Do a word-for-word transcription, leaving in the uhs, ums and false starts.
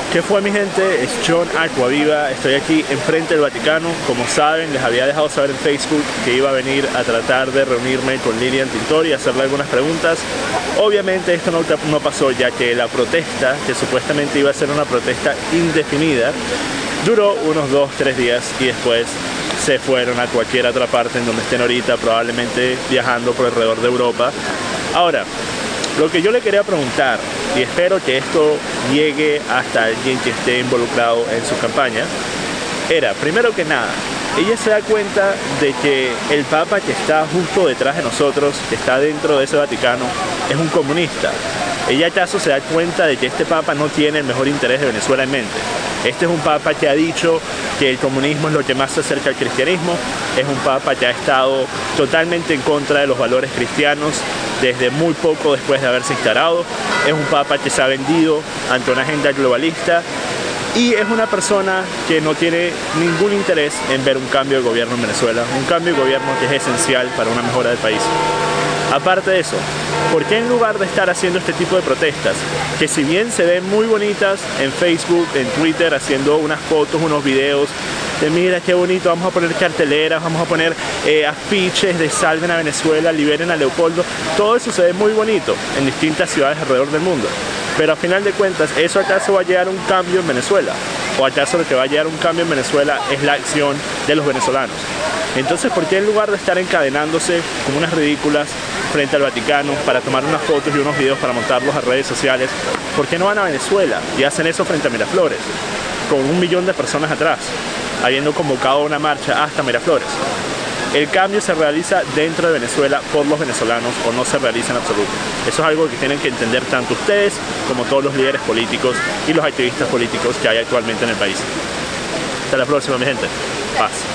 ¿Qué fue, mi gente? Es John Aquaviva, estoy aquí enfrente del Vaticano. Como saben, les había dejado saber en Facebook que iba a venir a tratar de reunirme con Lilian Tintori y hacerle algunas preguntas. Obviamente esto no, no pasó, ya que la protesta, que supuestamente iba a ser una protesta indefinida, duró unos dos, tres días y después se fueron a cualquier otra parte en donde estén ahorita, probablemente viajando por alrededor de Europa. Ahora, lo que yo le quería preguntar, y espero que esto llegue hasta alguien que esté involucrado en su campaña, era, primero que nada, ella se da cuenta de que el Papa que está justo detrás de nosotros, que está dentro de ese Vaticano, es un comunista. Ella acaso se da cuenta de que este Papa no tiene el mejor interés de Venezuela en mente. Este es un Papa que ha dicho que el comunismo es lo que más se acerca al cristianismo. Es un Papa que ha estado totalmente en contra de los valores cristianos desde muy poco después de haberse instalado. Es un Papa que se ha vendido ante una agenda globalista. Y es una persona que no tiene ningún interés en ver un cambio de gobierno en Venezuela. Un cambio de gobierno que es esencial para una mejora del país. Aparte de eso, ¿por qué en lugar de estar haciendo este tipo de protestas, que si bien se ven muy bonitas en Facebook, en Twitter, haciendo unas fotos, unos videos, de mira qué bonito, vamos a poner carteleras, vamos a poner eh, afiches de salven a Venezuela, liberen a Leopoldo, todo eso se ve muy bonito en distintas ciudades alrededor del mundo? Pero a final de cuentas, ¿eso acaso va a llegar a un cambio en Venezuela? ¿O acaso lo que va a llegar a un cambio en Venezuela es la acción de los venezolanos? Entonces, ¿por qué en lugar de estar encadenándose como unas ridículas frente al Vaticano para tomar unas fotos y unos videos para montarlos a redes sociales, por qué no van a Venezuela y hacen eso frente a Miraflores, con un millón de personas atrás, habiendo convocado una marcha hasta Miraflores? El cambio se realiza dentro de Venezuela por los venezolanos o no se realiza en absoluto. Eso es algo que tienen que entender tanto ustedes como todos los líderes políticos y los activistas políticos que hay actualmente en el país. Hasta la próxima, mi gente. Paz.